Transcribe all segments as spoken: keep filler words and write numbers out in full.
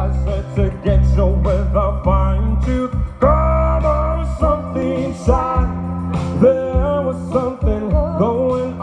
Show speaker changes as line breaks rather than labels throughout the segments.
I said to get you with a fine tooth comb or something shy. There was something going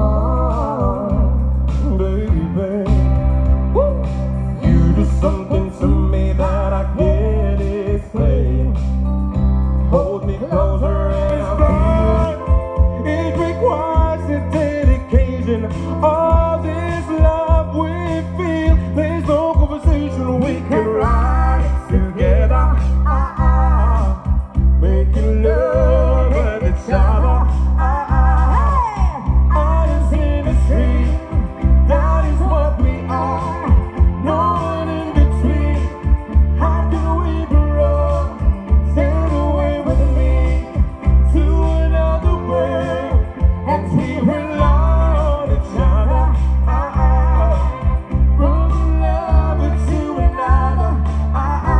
on, baby. Woo. You do something to me that I can't explain. Hold me closer and I feel it requires a dedication. All this love we feel, there's no conversation we can ride together. Uh-uh. Making love with each other. Uh-uh. Out in the street, that is what we are. No one in between. How can we grow? Sail away with me to another world, and we rely on each other. Uh-uh. From love to another. Uh-uh.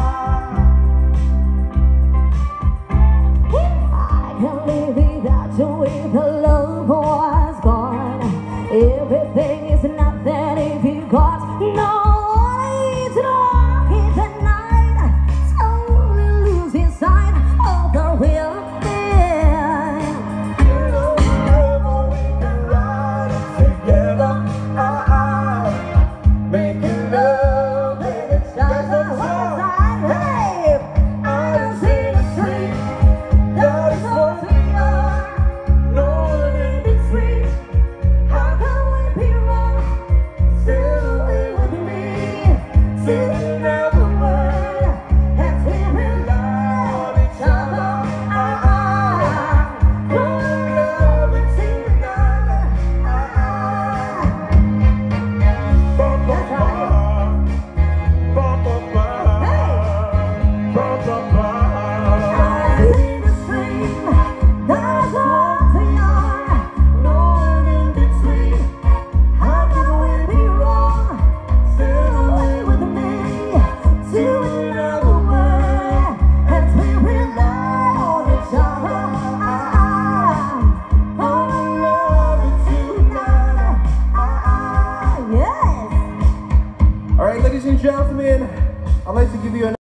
I can't live without you if the love was gone. Everything is nothing if you got no one to walk in the night. Slowly losing sight of the real thing.
You know forever we can ride together. Uh-uh. Making love with each other.
Hey,
Out in the street, that is what we are. No one in between.
how can we be wrong?
Sail away with me to